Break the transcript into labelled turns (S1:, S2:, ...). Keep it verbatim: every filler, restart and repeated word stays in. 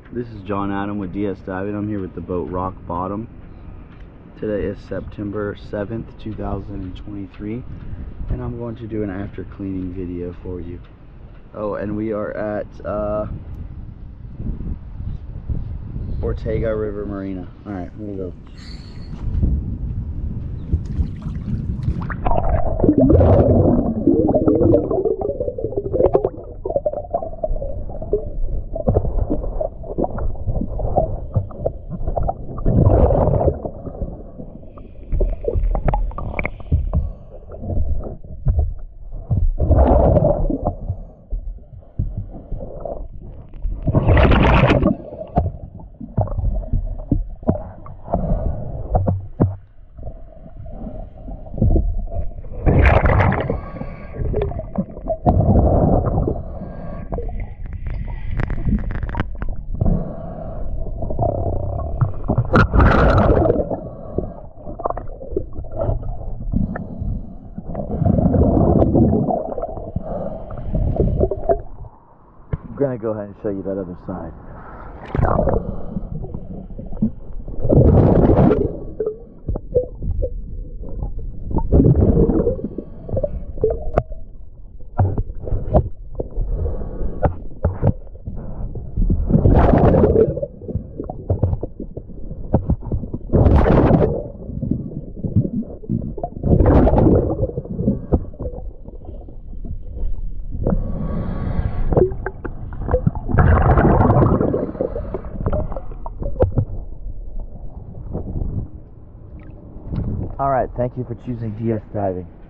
S1: This is John Adam with D S Diving. I'm here with the boat Rock Bottom. Today is September seventh, two thousand twenty-three, and I'm going to do an after cleaning video for you. Oh, and we are at uh, Ortega River Marina. Alright, here we go. I'm gonna go ahead and show you that other side. Alright, thank you for choosing D S Diving.